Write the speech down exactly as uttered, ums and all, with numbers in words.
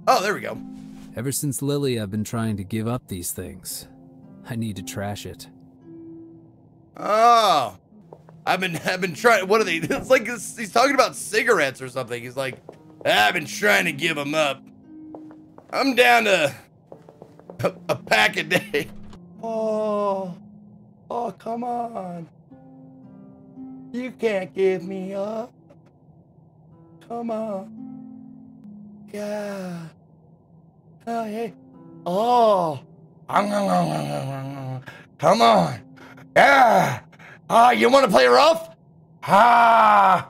Oh, there we go. Ever since Lily, I've been trying to give up these things. I need to trash it. Oh, I've been, I've been trying. What are they? It's like this, he's talking about cigarettes or something. He's like, I've been trying to give them up. I'm down to a, a pack a day. Oh, oh, come on. You can't give me up. Come on. Yeah. Oh, hey. Oh. Come on. Yeah. Ah, you want to play rough? Ah.